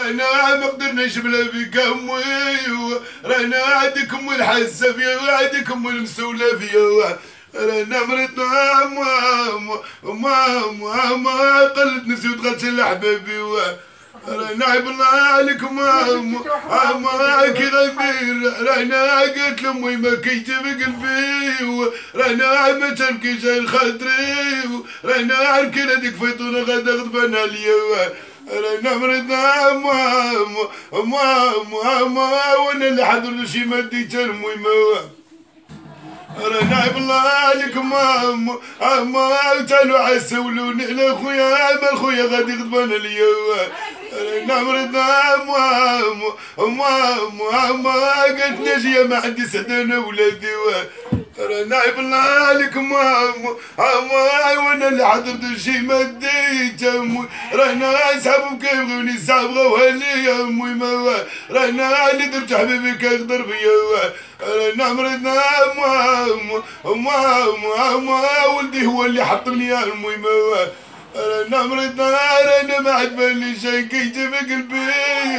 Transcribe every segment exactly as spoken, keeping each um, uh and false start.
رانا ما قدرناش بلا بك امي، رانا عندكم الحسه فيا وعندكم المسؤوله فيا، رانا مرضنا ماما ماما ما قلت نفسي ودخلت لحبابي، رانا عيب الله عليكم ماما ماما كي غدير، رانا قلت لامي ما كيتب قلبي، رانا ما تبكيش خاطري، رانا عارفين هذيك فيطونه غدا غضبان عليا، رانا مرضنا ماما ماما ماما وانا اللي حضر شي ما ديت المهمه، رانا عيب الله عليكم ماما ماما تعالوا عسولوني على خويا ما خويا غادي غضبان عليا، رانا مرضنا ماما ماما ماما قالت ناجيه ما عندي سعد انا ولادي، رانا عيب الله عليكم ماما ماما وانا اللي حضرت شي ما ديت امي، رانا صحابهم كيبغيوني صحاب بغاوها ليا امي، ما رانا اللي درت حبيبي كيغدر بيا، رانا مرضنا ماما ماما ماما ولدي هو اللي حطني يا امي، ما رانا مرضنا رانا ما عجبني شي كيجي في قلبي،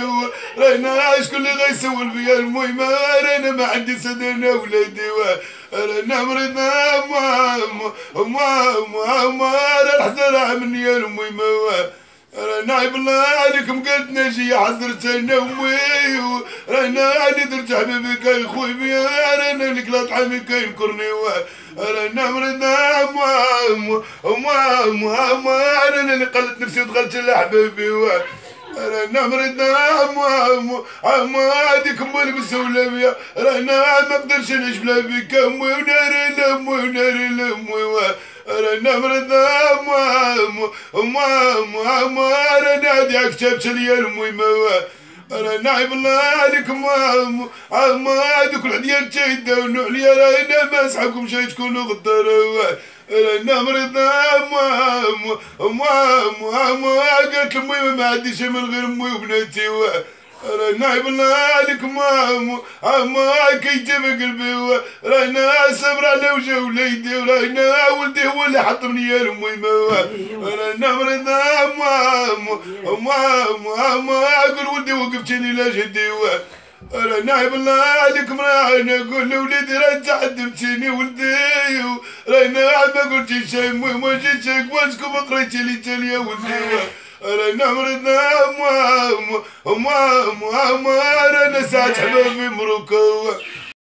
رانا شكون اللي غيسول فيا المهم، رانا ما عندي سد انا ولادي، رانا مرضنا ماما ماما ماما رانا الحزن مني يا المهم، رانا عيب الله عليكم قالت ناجي حضرت انا امي، رانا اللي درت حبيبي كيخوي بيا، رانا اللي كلا طعامي كينكرني، رانا مرضنا ماما ماما ماما رانا اللي قلت نفسي ودخلت لحبابي، رانا مرضنا ماما ماما هذيك امي المسؤوله بيا، رانا ما نقدرش نعيش بلا بك امي، وناري لامي وناري لامي، رانا مرضنا ماما ماما ماما رانا هادي عكتبت ليا المهم، رانا عيب الله عليكم ماما ماما هادوك العديان تيداونو عليا، رانا ما نصحابكم شي تكونوا غدار، رانا مرضنا ماما ماما ماما قالت لامي ما عنديش من غير امي وبناتي، رانا عيب الله عليكم ماما ماما كيجيب قلبي، رانا صبر على وجه وليدي، ورانا ولدي هو اللي حطني يا امي، رانا مرضنا ماما ماما ماما قول ولدي وقفتيني لا جدي، رانا عيب الله عليكم رانا نقول لوليدي راه تعذبتيني ولدي، رانا ما قلتي شي ما جيت شي واشكون ما قريتي لي تالي يا ولدي، رانا مرضنا ماما ماما ماما رانا ساعة حبابي مبروكة.